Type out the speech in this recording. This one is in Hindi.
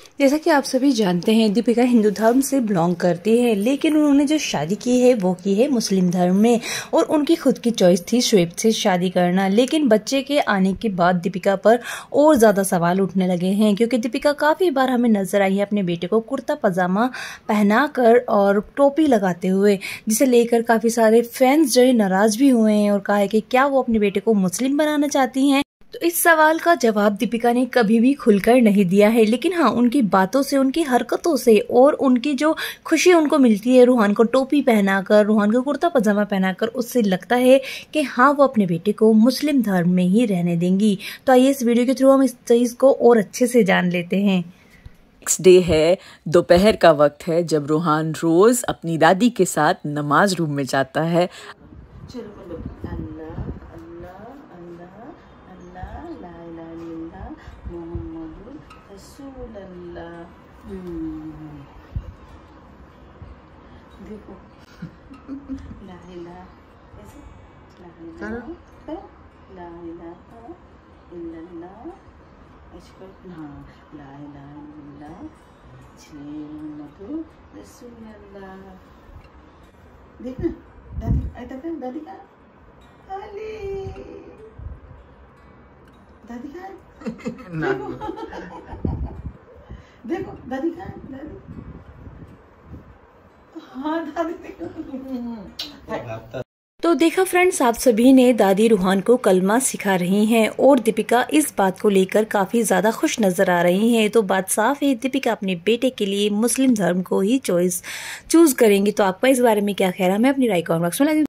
जैसा कि आप सभी जानते हैं, दीपिका हिंदू धर्म से बिलोंग करती है, लेकिन उन्होंने जो शादी की है वो की है मुस्लिम धर्म में। और उनकी खुद की चॉइस थी शुएब से शादी करना। लेकिन बच्चे के आने के बाद दीपिका पर और ज़्यादा सवाल उठने लगे हैं, क्योंकि दीपिका काफ़ी बार हमें नजर आई है अपने बेटे को कुर्ता पजामा पहनाकर और टोपी लगाते हुए, जिसे लेकर काफ़ी सारे फैंस जो है नाराज़ भी हुए हैं और कहा है कि क्या वो अपने बेटे को मुस्लिम बनाना चाहती हैं। तो इस सवाल का जवाब दीपिका ने कभी भी खुलकर नहीं दिया है, लेकिन हाँ, उनकी बातों से, उनकी हरकतों से और उनकी जो खुशी उनको मिलती है रूहान को टोपी पहनाकर, रूहान को कुर्ता पजामा पहनाकर, उससे लगता है कि हाँ, वो अपने बेटे को मुस्लिम धर्म में ही रहने देंगी। तो आइए इस वीडियो के थ्रू हम इस चीज़ को और अच्छे से जान लेते हैं। नेक्स्ट डे है, दोपहर का वक्त है, जब रूहान रोज अपनी दादी के साथ नमाज रूम में जाता है। देखो ला इलाहा ऐसे ला इलाहा इल्लल्लाह ऐसे हाँ ला इलाहा इल्लल्लाह मुहम्मदुर रसूलुल्लाह। देखना दादी ऐसा कर, दादी का अली दादी का देखो दादी का दादी तो देखा फ्रेंड्स, आप सभी ने दादी रूहान को कलमा सिखा रही हैं और दीपिका इस बात को लेकर काफ़ी ज़्यादा खुश नज़र आ रही हैं। तो बात साफ है, दीपिका अपने बेटे के लिए मुस्लिम धर्म को ही चूज़ करेंगी। तो आपका इस बारे में क्या ख्याल है? हमें अपनी राय कमेंट बॉक्स में